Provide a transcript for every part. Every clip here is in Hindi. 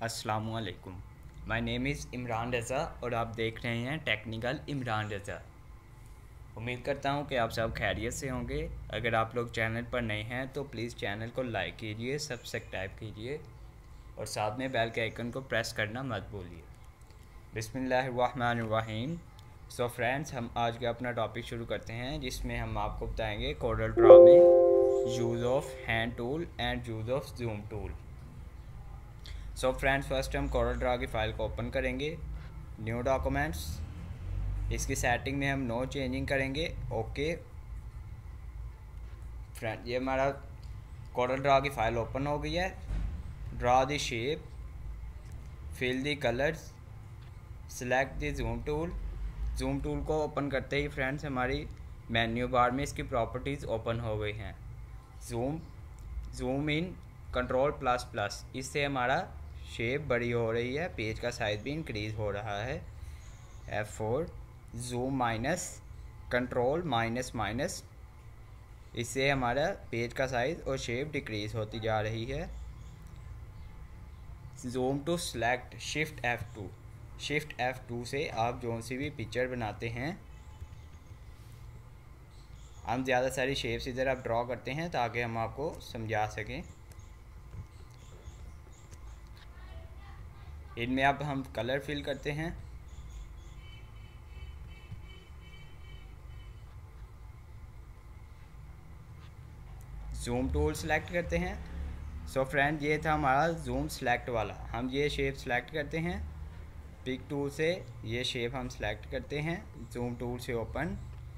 अस्सलामुअलैकुम। My name is Imran Raza और आप देख रहे हैं टेक्निकल इमरान रज़ा। उम्मीद करता हूं कि आप सब खैरियत से होंगे। अगर आप लोग चैनल पर नए हैं तो प्लीज़ चैनल को लाइक कीजिए, सब्सक्राइब कीजिए और साथ में बेल के आइकन को प्रेस करना मत भूलिए। बिस्मिल्लाहिर्रहमानिर्रहीम। सो फ्रेंड्स, हम आज का अपना टॉपिक शुरू करते हैं, जिसमें हम आपको बताएंगे कोरल ड्रा में use of hand tool and use of zoom tool. So friends, first हम कोरल ड्रा की फ़ाइल को ओपन करेंगे, न्यू डॉक्यूमेंट्स। इसकी सेटिंग में हम नो चेंजिंग करेंगे। ओके फ्रेंड, ये हमारा कोरल ड्रा की फ़ाइल ओपन हो गई है। Draw the shape, fill the colours, select the zoom tool. Zoom tool को ओपन करते ही फ्रेंड्स हमारी मेन्यू बार में इसकी प्रॉपर्टीज़ ओपन हो गई हैं। Zoom in, control plus plus, इससे हमारा शेप बड़ी हो रही है, पेज का साइज भी इंक्रीज़ हो रहा है। F4, zoom minus, control minus minus, इससे हमारा पेज का साइज़ और शेप डिक्रीज़ होती जा रही है। Zoom to select, shift F2। Shift F2 से आप जो सी भी पिक्चर बनाते हैं, हम ज़्यादा सारी शेप्स इधर आप ड्रॉ करते हैं ताकि हम आपको समझा सकें। इनमें अब हम कलर फिल करते हैं। जूम टूल सेलेक्ट करते हैं। सो फ्रेंड, ये था हमारा जूम सेलेक्ट वाला। हम ये शेप सेलेक्ट करते हैं। पिक टूल से ये शेप हम सेलेक्ट करते हैं। जूम टूल से ओपन,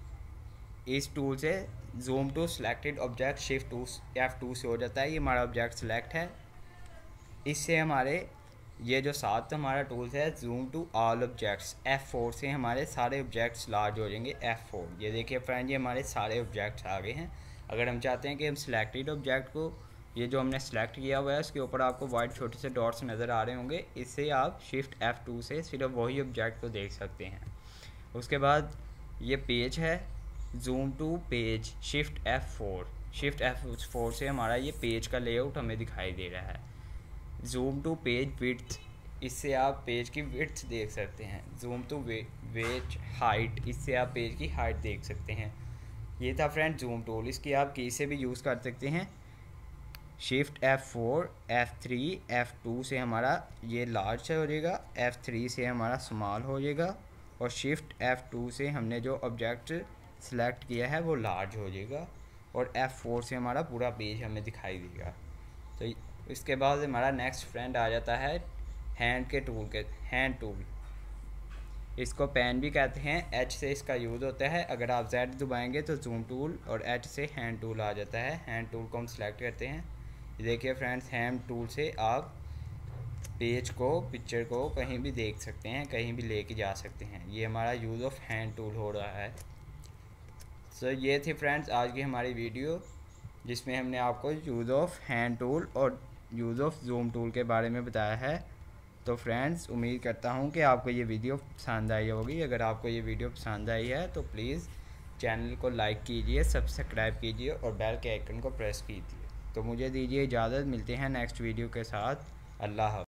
इस टूल से zoom to selected object, shift to F2 से हो जाता है। ये हमारा ऑब्जेक्ट सेलेक्ट है। इससे हमारे ये जो साथ हमारा टूल्स है, zoom to all objects, F4 से हमारे सारे ऑब्जेक्ट्स लार्ज हो जाएंगे। F4, ये देखिए फ्रेंड, ये हमारे सारे ऑब्जेक्ट्स आ गए हैं। अगर हम चाहते हैं कि हम सिलेक्टेड ऑब्जेक्ट को, ये जो हमने सेलेक्ट किया हुआ है, उसके ऊपर आपको वाइट छोटे से डॉट्स नज़र आ रहे होंगे, इससे आप शिफ्ट F2 से सिर्फ वही ऑब्जेक्ट को देख सकते हैं। उसके बाद ये पेज है, zoom to page, shift F4। Shift F4 से हमारा ये पेज का लेआउट हमें दिखाई दे रहा है। जूम टू पेज विड्थ, इससे आप पेज की विड्थ देख सकते हैं। जूम टू वेट हाइट, इससे आप पेज की हाइट देख सकते हैं। ये था फ्रेंड जूम टूल। इसकी आप की से भी यूज़ कर सकते हैं। शिफ्ट F4, F3, F2 से हमारा ये लार्ज हो जाएगा, F3 से हमारा स्मॉल हो जाएगा और शिफ्ट F2 से हमने जो ऑब्जेक्ट सेलेक्ट किया है वो लार्ज हो जाएगा और F4 से हमारा पूरा पेज हमें दिखाई देगा। तो इसके बाद हमारा नेक्स्ट फ्रेंड आ जाता है हैंड टूल। इसको पेन भी कहते हैं। H से इसका यूज़ होता है। अगर आप Z दबाएंगे तो जूम टूल और H से हैंड टूल आ जाता है। हैंड टूल को हम सेलेक्ट करते हैं। देखिए फ्रेंड्स, हैंड टूल से आप पेज को, पिक्चर को कहीं भी देख सकते हैं, कहीं भी लेके जा सकते हैं। ये हमारा यूज़ ऑफ हैंड टूल हो रहा है। सो ये थी फ्रेंड्स आज की हमारी वीडियो, जिसमें हमने आपको यूज़ ऑफ हैंड टूल और यूज़ ऑफ जूम टूल के बारे में बताया है। तो फ्रेंड्स, उम्मीद करता हूँ कि आपको ये वीडियो पसंद आई होगी। अगर आपको ये वीडियो पसंद आई है तो प्लीज़ चैनल को लाइक कीजिए, सब्सक्राइब कीजिए और बेल के आइकन को प्रेस कीजिए। तो मुझे दीजिए इजाज़त, मिलते हैं नेक्स्ट वीडियो के साथ। अल्लाह हाफ़िज़।